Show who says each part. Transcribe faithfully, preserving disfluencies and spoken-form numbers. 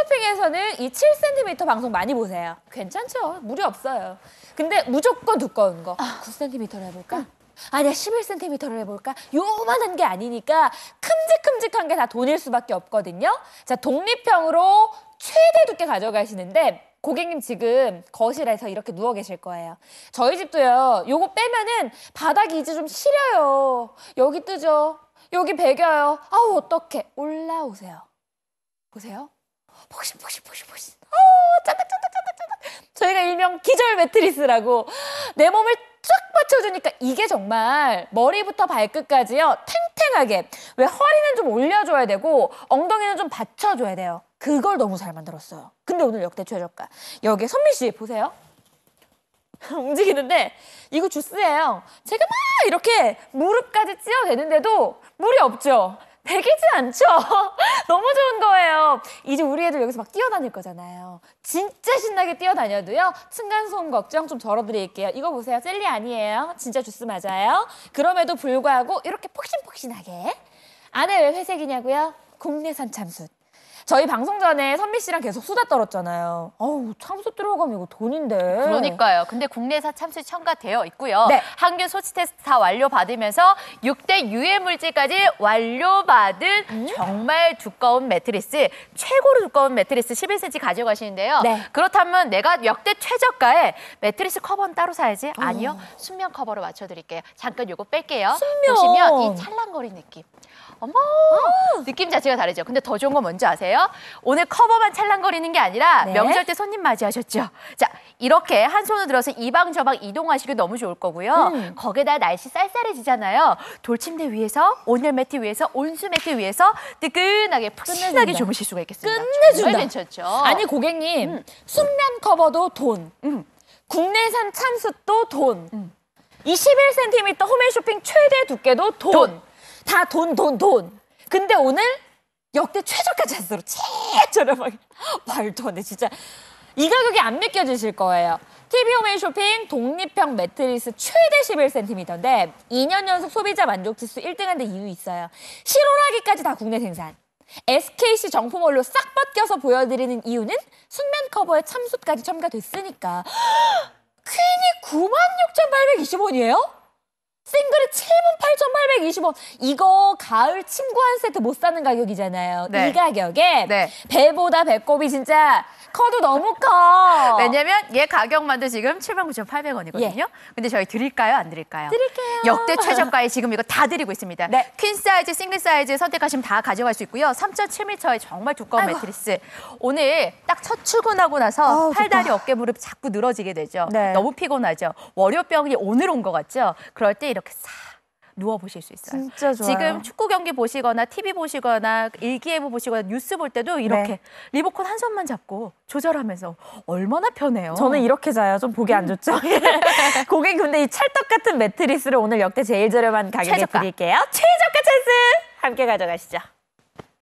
Speaker 1: 홈쇼핑에서는 이 칠 센티미터 방송 많이 보세요. 괜찮죠? 무리 없어요. 근데 무조건 두꺼운 거. 아, 구 센티미터로 해볼까? 아니야, 십일 센티미터를 해볼까? 요만한 게 아니니까 큼직큼직한 게 다 돈일 수밖에 없거든요. 자, 독립형으로 최대 두께 가져가시는데 고객님 지금 거실에서 이렇게 누워 계실 거예요. 저희 집도요. 요거 빼면은 바닥이 이제 좀 시려요. 여기 뜨죠? 여기 베겨요. 아우 어떡해. 올라오세요. 보세요. 폭신 폭신 폭신 폭신. 어, 짠득짠득짠득짠득. 저희가 일명 기절 매트리스라고 내 몸을 쫙 받쳐주니까 이게 정말 머리부터 발끝까지요. 탱탱하게. 왜 허리는 좀 올려줘야 되고 엉덩이는 좀 받쳐줘야 돼요. 그걸 너무 잘 만들었어요. 근데 오늘 역대 최저가. 여기 선미 씨 보세요. 움직이는데 이거 주스예요. 제가 막 이렇게 무릎까지 찌어대는데도 무리 없죠. 배기지 않죠? 너무 좋은 거예요. 이제 우리 애들 여기서 막 뛰어다닐 거잖아요. 진짜 신나게 뛰어다녀도요. 층간소음 걱정 좀 덜어드릴게요. 이거 보세요. 젤리 아니에요. 진짜 주스 맞아요. 그럼에도 불구하고 이렇게 폭신폭신하게. 안에 왜 회색이냐고요? 국내산 참숯. 저희 방송 전에 선미 씨랑 계속 수다 떨었잖아요. 어우, 참숯 들어가면 이거 돈인데.
Speaker 2: 그러니까요. 근데 국내산 참숯 첨가되어 있고요.
Speaker 1: 네.
Speaker 2: 항균 소치 테스트 다 완료받으면서 육 대 유해 물질까지 완료받은 음? 정말 두꺼운 매트리스, 최고로 두꺼운 매트리스 십일 센티미터 가져가시는데요. 네. 그렇다면 내가 역대 최저가에 매트리스 커버는 따로 사야지? 어. 아니요. 순면 커버로 맞춰드릴게요. 잠깐 요거 뺄게요.
Speaker 1: 순면.
Speaker 2: 보시면 이 찰랑거리는 느낌. 어머, 아. 느낌 자체가 다르죠. 근데 더 좋은 건 뭔지 아세요? 오늘 커버만 찰랑거리는 게 아니라 네. 명절 때 손님 맞이하셨죠? 자, 이렇게 한 손으로 들어서 이 방 저 방 이동하시기 너무 좋을 거고요. 음. 거기다 날씨 쌀쌀해지잖아요. 돌침대 위에서, 온열 매트 위에서, 온수 매트 위에서 뜨끈하게 푹신하게 주무실 수가 있겠습니다.
Speaker 1: 끝내준다.
Speaker 2: 정말 괜찮죠?
Speaker 1: 아니 고객님, 음. 순면 커버도 돈, 음. 국내산 참숯도 돈, 음. 이 십일 센티미터 홈앤쇼핑 최대 두께도 돈. 돈. 다 돈, 돈, 돈. 근데 오늘 역대 최저가 찬스로 최저렴하게. 말도 안 돼, 진짜. 이 가격이 안 믿겨지실 거예요. 티비 홈앤쇼핑 독립형 매트리스 최대 십일 센티미터인데 이 년 연속 소비자 만족지수 일 등 한 데 이유 있어요. 실온하기까지 다 국내 생산. 에스케이씨 정품 원료 싹 벗겨서 보여드리는 이유는 순면 커버에 참숯까지 첨가됐으니까. 퀸이 구만 육천팔백이십 원이에요? 싱글이 칠만 팔천팔백이십 원. 이거 가을 침구 한 세트 못 사는 가격이잖아요. 네. 이 가격에 네. 배보다 배꼽이 진짜 커도 너무 커.
Speaker 2: 왜냐면 얘 가격만도 지금 칠만 구천팔백 원이거든요. 예. 근데 저희 드릴까요? 안 드릴까요?
Speaker 1: 드릴게요.
Speaker 2: 역대 최저가에 지금 이거 다 드리고 있습니다. 네. 퀸 사이즈, 싱글 사이즈 선택하시면 다 가져갈 수 있고요. 삼 점 칠 미터의 정말 두꺼운 아이고. 매트리스. 오늘 딱 첫 출근하고 나서 아우, 팔다리, 좋다. 어깨, 무릎 자꾸 늘어지게 되죠. 네. 너무 피곤하죠. 월요병이 오늘 온 것 같죠? 그럴 때 이렇게 싹 누워보실 수 있어요.
Speaker 1: 진짜 좋아요.
Speaker 2: 지금 축구 경기 보시거나 티비 보시거나 일기예보 보시거나 뉴스 볼 때도 이렇게 네. 리모컨 한 손만 잡고 조절하면서 얼마나 편해요.
Speaker 1: 저는 이렇게 자요. 좀 보기 안 좋죠? 고객 근데 이 찰떡 같은 매트리스를 오늘 역대 제일 저렴한 가격에 최저가. 드릴게요. 최저가 찬스 함께 가져가시죠.